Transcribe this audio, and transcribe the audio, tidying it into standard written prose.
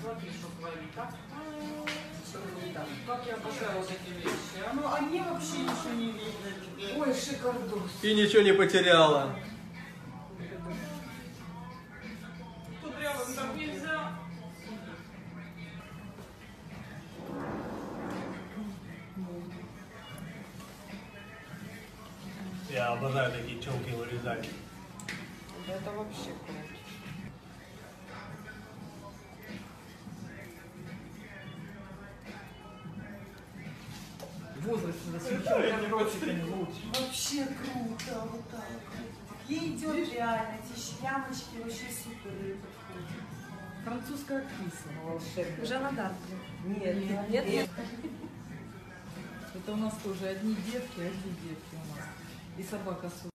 Смотри, что творит, а? Как я обожаю вот эти вещи. А ну, они вообще ничего не видно. Ой, шикардос. И ничего не потеряла. Тут рядом так нельзя. Я обожаю такие челки вырезать. Это вообще круто. Возраст засвечен ротиками лучше. Вообще круто, вот так. Ей идет реально, эти ямочки вообще супер. Французская актриса волшебная. Жанна Дарк. Нет. Это у нас тоже одни девки у нас. И собака